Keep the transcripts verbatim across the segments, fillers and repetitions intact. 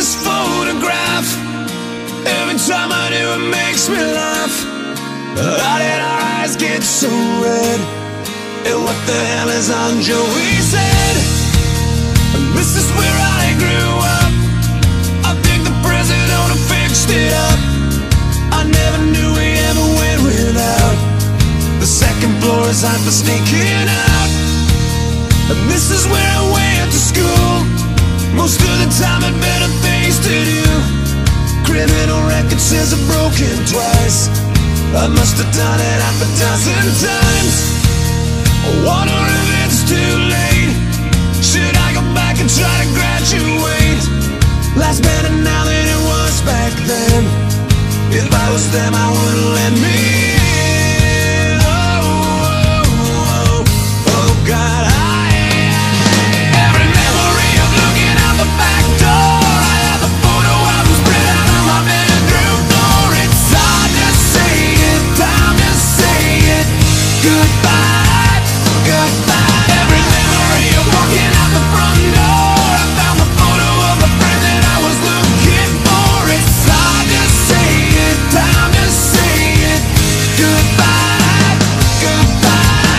this photograph. Every time I do, it makes me laugh. How did our eyes get so red? And what the hell is on Joey's head? This is where I grew up. I think the president fixed it up. I never knew we ever went without. The second floor is hot for sneaking out. And this is where I went to school. Most of the time had better things to do. Criminal record says I've broken twice. I must have done it half a dozen times. I wonder if it's too late. Should I go back and try to graduate? Life's better now than it was back then. If I was them, I wouldn't let me in. Oh, oh, oh, oh God, I every memory of looking out the back door. I have a photo album spread out on my bedroom floor. It's hard to say it, time to say it. Goodbye, goodbye. Every memory of walking out the front door. I found the photo of the friend that I was looking for. It's hard to say it, time to say it. Goodbye, goodbye.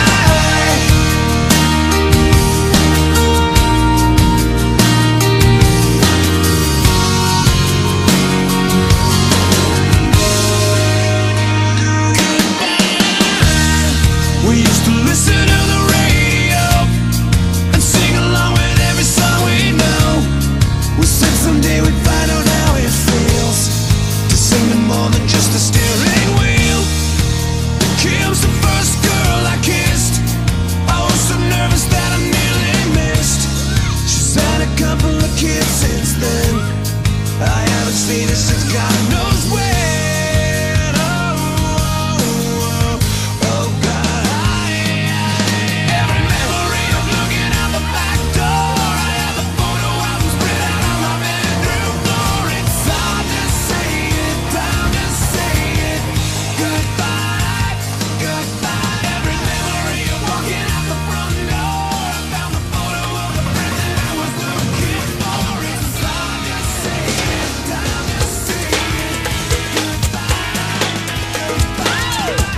We used to listen to the radio and sing along with every song we know. We said someday we'd find out how it feels to sing to more than just a steering wheel. Kim's the first girl I kissed. I was so nervous that I nearly missed. She's had a couple of kids since then. I haven't seen her since God knows when. Oh, oh, oh, oh God, I every memory of looking out the back door. I have a photo album spread out on my bedroom floor. It's hard to say it, time to say it. Goodbye, goodbye. Every memory of walking out the front door. I found the photo of the friend that I was looking for. It's hard to say it, time to say it. Goodbye, goodbye.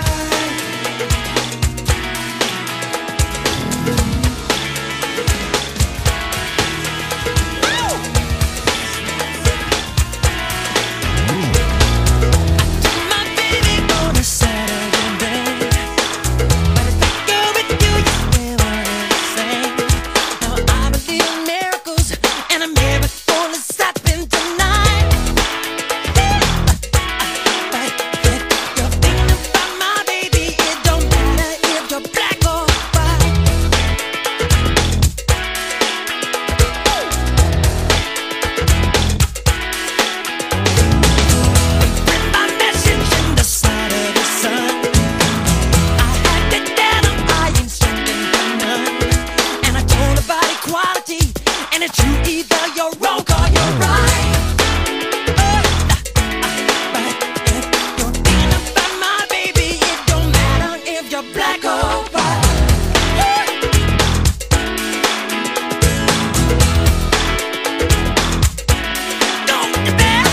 My baby on a Saturday night. When I go with you, you never same. Now I believe in miracles, and a miracle is happening tonight. You're thinking about my baby. It don't matter if you're black or white. My message in the side of the sun. I had to tell him I ain't standing for none. And I told about equality, and it's true, either you're wrong or you're right. But if you're thinking about my baby, it don't matter if you're black or white. Don't you dare.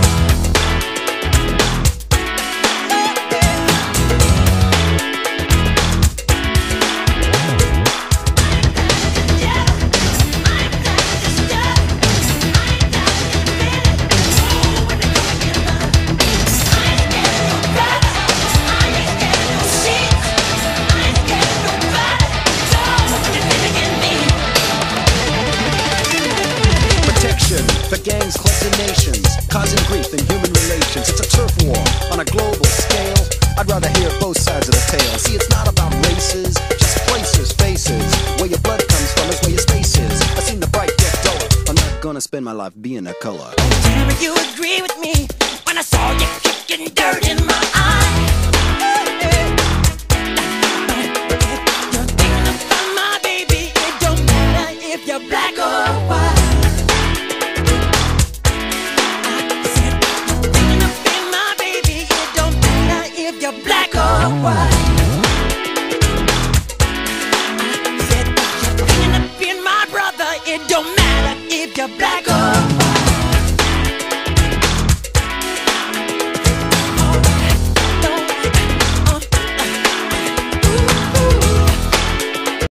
Protection for gangs, clubs, and nations, causing grief in human relations. It's a turf war on a global scale. I'd rather hear both sides of the tale. See, it's not about races, just places, faces. Where your blood comes from is where your space is. I've seen the bright get duller. I'm not gonna spend my life being a color. Tell me you agree with me when I saw you kicking dirt in my eye. You're thinking about my baby. It don't matter if you're black or white. I said you're thinking about my baby. It don't matter if you're black or white. I said you're thinking about my brother. It don't matter if you're black